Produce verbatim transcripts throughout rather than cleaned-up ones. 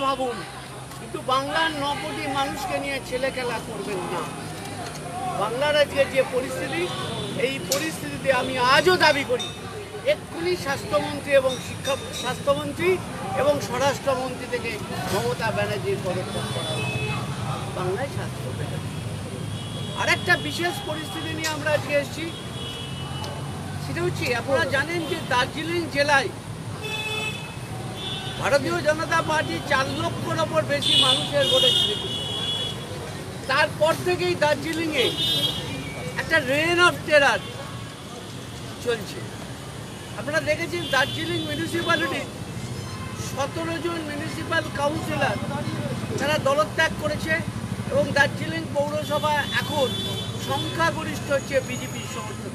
ভাবুন, কিন্তু বাংলার ন কোটি মানুষকে নিয়ে ছেলে খেলা করবেন না। বাংলার আজকে যে পরিস্থিতি, এই পরিস্থিতিতে আমি আজও দাবি করি এক্ষুনি স্বাস্থ্যমন্ত্রী এবং শিক্ষা স্বাস্থ্যমন্ত্রী এবং স্বরাষ্ট্রমন্ত্রী থেকে মমতা ব্যানার্জির পদত্যাগ করা হবে। বাংলায় স্বাস্থ্য পেতে আর একটা বিশেষ পরিস্থিতি নিয়ে আমরা আজকে এসেছি, সেটা হচ্ছে আপনারা জানেন যে দার্জিলিং জেলায় ভারতীয় জনতা পার্টি চার লক্ষর ওপর বেশি মানুষের ভোটে জিতেছে। তারপর থেকেই দার্জিলিংয়ে একটা রেইন অফ টেরার চলছে। আপনারা দেখেছেন দার্জিলিং মিউনিসিপ্যালিটি সতেরো জন মিউনিসিপ্যাল কাউন্সিলর তারা দলত্যাগ করেছে এবং দার্জিলিং পৌরসভা এখন সংখ্যাগরিষ্ঠ হচ্ছে বিজেপির সমর্থক।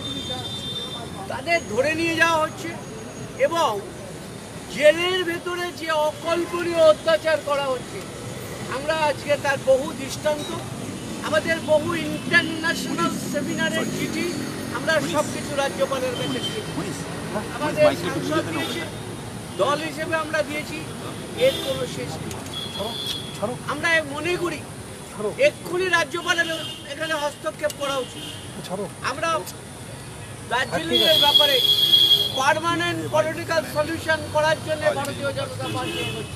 তাদের ধরে নিয়ে যাওয়া হচ্ছে এবং জেলের ভেতরে যে অকল্পনীয় অত্যাচার করা হচ্ছে, আমরা আজকে তার বহু দৃষ্টান্ত, আমাদের বহু ইন্টারন্যাশনাল সেমিনারের চিঠি আমরা সব কিছু রাজ্যপালের কাছে দিয়েছি, আমাদের সাংসদ দিয়েছে, দল হিসেবে আমরা দিয়েছি, এর কোনো শেষ নেই। আমরা মনে করি এক্ষুনি রাজ্যপালের এখানে হস্তক্ষেপ করা উচিত। আমরা দার্জিলিং এর ব্যাপারে পার্মানেন্ট পলিটিক্যাল সলিউশন করার জন্য ভারতীয় জনতা পার্টি হচ্ছে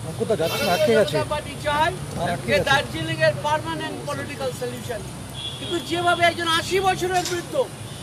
পার্টি চায় যে দার্জিলিং এর পার্মানেন্ট পলিটিক্যাল সলিউশন। কিন্তু যেভাবে একজন আশি বছরের বৃদ্ধ,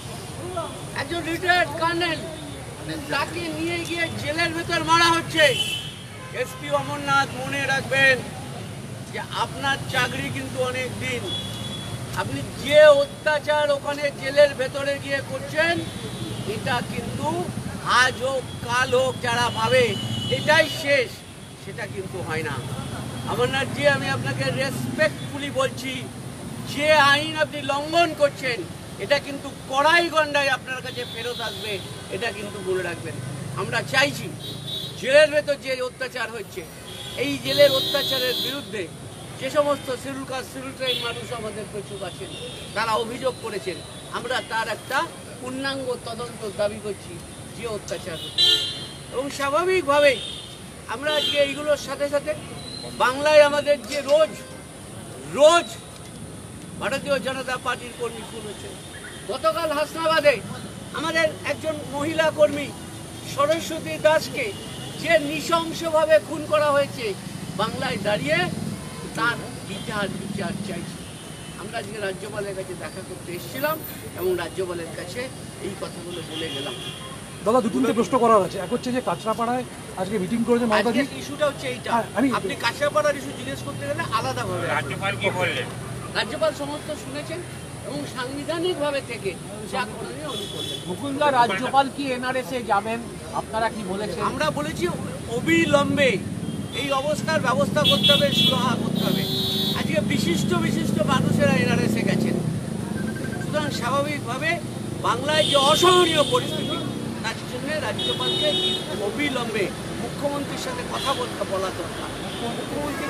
একজন রিটায়ার্ড কর্নেল, তাকে নিয়ে গিয়ে জেলের ভেতর মারা হচ্ছে, এসপি অমরনাথ মনে রাখবেন যে আপনার চাকরি কিন্তু অনেক দিন। আপনি যে অত্যাচার ওখানে জেলের ভেতরে গিয়ে করছেন, এটা কিন্তু আজ হোক কাল হোক যারা ভাবে এটাই শেষ, সেটা কিন্তু হয় না। অমরনাথজি, আমি আপনাকে রেসপেক্টফুলি বলছি, যে আইন আপনি লঙ্ঘন করছেন এটা কিন্তু কড়াই গন্ডায় আপনার কাছে ফেরত আসবে, এটা কিন্তু মনে রাখবেন। আমরা চাইছি জেলের ভেতর যে অত্যাচার হচ্ছে, এই জেলের অত্যাচারের বিরুদ্ধে যে সমস্ত শিডিউল কাস্ট শিডিউল ট্রাইব মানুষ আমাদের প্রচুর আছেন, তারা অভিযোগ করেছেন, আমরা তার একটা পূর্ণাঙ্গ তদন্ত দাবি করছি যে অত্যাচার হচ্ছে। এবং স্বাভাবিকভাবেই আমরা আজকে এইগুলোর সাথে সাথে বাংলায় আমাদের যে রোজ রোজ ভারতীয় জনতা পার্টির কর্মী খুন হচ্ছে। গতকাল হাসনাবাদে আমাদের একজন মহিলা কর্মী সরস্বতী দাসকে যে নৃশংসভাবে খুন করা হয়েছে, বাংলায় দাঁড়িয়ে তার বিচার বিচার চাইছি। আমরা আজকে রাজ্যপালের কাছে দেখা করতে এসেছিলাম এবং রাজ্যপালের কাছে এই কথাগুলো বলে গেলাম। দাদা, দু তিনটে প্রশ্ন করার আছে। এক হচ্ছে যে কাঁচরাপাড়ায় আজকে মিটিং করেছে মমতাজি, ইস্যুটা হচ্ছে এইটা। আপনি কাঁচরাপাড়ার ইস্যু জিজ্ঞেস করতে গেলে আলাদাভাবে রাজ্যপাল কি বললেন, রাজ্যপাল সমস্ত শুনেছেন এবং সাংবিধানিকভাবে থেকে যা করণীয় উনি করলেন। মুকুলদা, রাজ্যপাল কি এনআরএস এ যাবেন, আপনারা কি বলেছেন? আমরা বলেছি অবিলম্বে এই অবস্থার ব্যবস্থা করতে হবে, সুরাহা করতে হবে। আজকে বিশিষ্ট বিশিষ্ট মানুষেরা এনআরএসে গেছেন, সুতরাং স্বাভাবিকভাবে বাংলায় যে অসহনীয় পরিস্থিতি, তার জন্য রাজ্যপালকে অবিলম্বে মুখ্যমন্ত্রীর সাথে কথা বলতে বলা দরকার। মুখ্যমন্ত্রী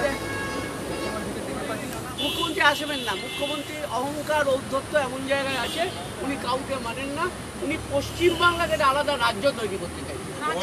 মুখ্যমন্ত্রী আসবেন না, মুখ্যমন্ত্রীর অহংকার ঔদ্ধত্য এমন জায়গায় আছে, উনি কাউকে মানেন না, উনি পশ্চিমবাংলাকে আলাদা রাজ্য তৈরি করতে চাইছেন।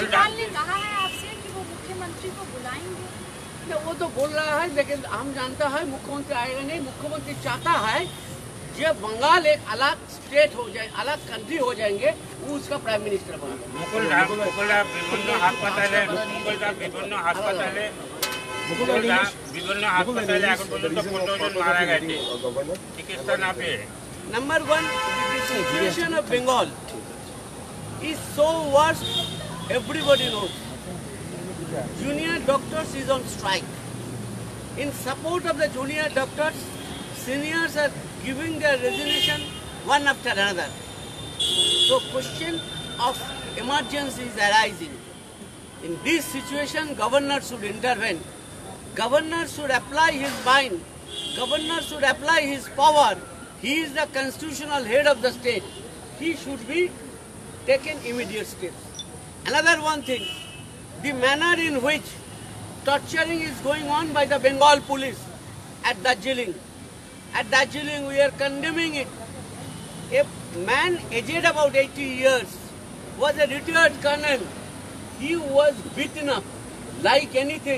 मुख्यमंत्री को बुलाएंगे? वो तो बोल रहा है, लेकिन हम जानता है मुख्यमंत्री आएगा नहीं। मुख्यमंत्री चाहता है जब बंगाल एक अलग स्टेट हो जाए, अलग कंट्री हो जाएंगे, वो उसका प्राइम मिनिस्टर बनेगा। मुकुलदा मुकुलदा विभिन्न হাসপাতালে মুকুলদা বিভিন্ন হাসপাতালে মুকুলদা বিভিন্ন হাসপাতালে এখন পর্যন্ত পনেরো জন মারা গেছে চিকিৎসা না পেয়ে। Number one, the situation of Bengal is so worse, everybody knows. Junior doctors is on strike. In support of the junior doctors, seniors are giving their resignation one after another. So question of emergency is arising. In this situation, governor should intervene. Governor should apply his mind. Governor should apply his power. He is the constitutional head of the state. He should be taken immediate steps. Another one thing, the manner in which torturing is going on by the Bengal police at Darjeeling. At Darjeeling, we are condemning it. A man aged about eighty years was a retired colonel. He was beaten up like anything.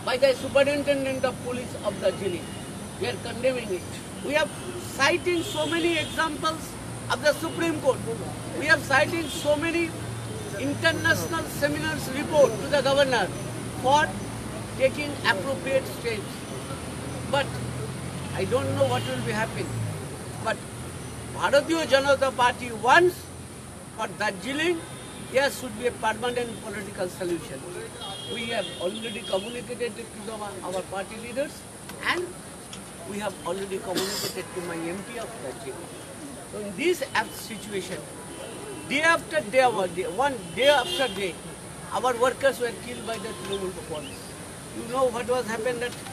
by the superintendent of police of Darjeeling. We are condemning it. We have citing so many examples of the Supreme Court. We have citing so many international seminars report to the governor for taking appropriate steps. But I don't know what will be happening. But Bharatiya Janata Party wants for Darjeeling, there should be a permanent political solution. We have already communicated it to the, our party leaders, and we have already communicated to my M P of Darjeeling. So in this situation, day after day, one day after day, our workers were killed by the Trinamool police. You know what was happened at,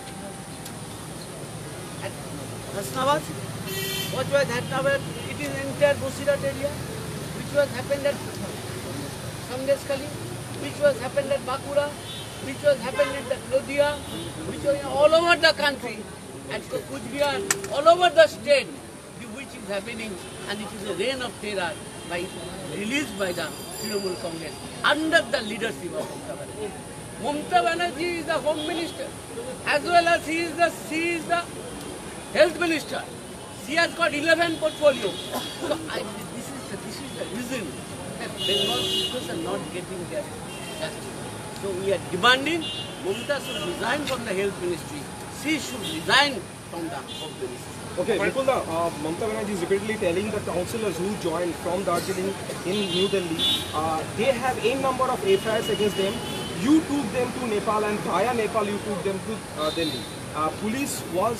at Hasnabad? What was happened? It is entire Bosirat area. Which was happened at Sandeskali, which was happened at Bakura, which was happened at Lodhia, which was all over the country, at Kuchbihar, all over the state, which is happening, and it is a reign of terror by released by the Trinamool Congress under the leadership of Mamata Banerjee. Mamata Banerjee is the Home Minister, as well as he is the she is the Health Minister. She has got eleven portfolios. So I, this is the, this is the reason that Bengal people are not getting their justice. So we are demanding Mamata should resign from the Health Ministry. She should resign from the Home Ministry. Okay, Vipulda, uh, Mamata Banerjee is repeatedly telling the councillors who joined from Darjeeling in New Delhi, uh, they have a number of F I Rs against them. You took them to Nepal, and via Nepal you took them to uh, Delhi. Uh, police was...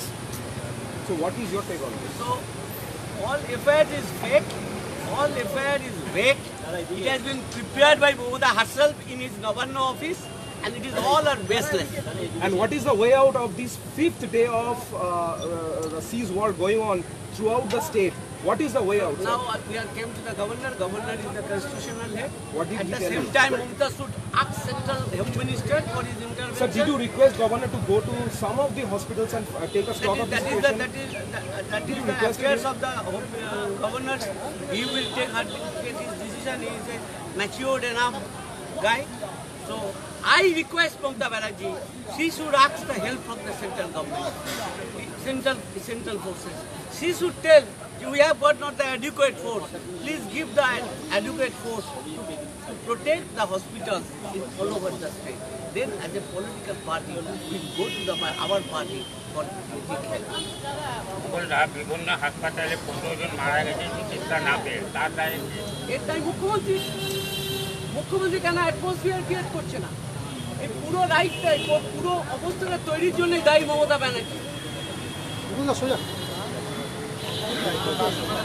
So what is your take on this? So all F I R is fake, all F I R is fake. It has been prepared by Mamata herself in his governor office, and it is all are baseless. And what is the way out of this fifth day of uh, uh, the siege war going on throughout the state? What is the way out, sir? Now uh, we are came to the governor. Governor is the constitutional head. What did At he the tell same you? time, Mamata should ask central health minister for his intervention. Sir, did you request governor to go to some of the hospitals and uh, take a stock That of the is, that is the, situation? that is, that, that Did is you the request affairs him? of the home, uh, governor. He will take, her, take his decision. He is a matured enough guy. So I request Mamata Banerjee, she should ask the help from the central government, central, central forces. She should tell, we have got not the adequate force. Please give the adequate force to protect the hospitals in all over the state. Then as a political party, we go to the, our party for getting help. বলরা বিভিন্ন হাসপাতালে পনেরো জন মারা গেছে চিকিৎসা না পেয়ে তার দায় এর দায় মুখ্যমন্ত্রী মুখ্যমন্ত্রী কেন অ্যাটমসফিয়ার ক্রিয়েট করছে না? এই পুরো রাইটটাই পুরো অবস্থাটা তৈরির জন্যই দায়ী মমতা ব্যানার্জি।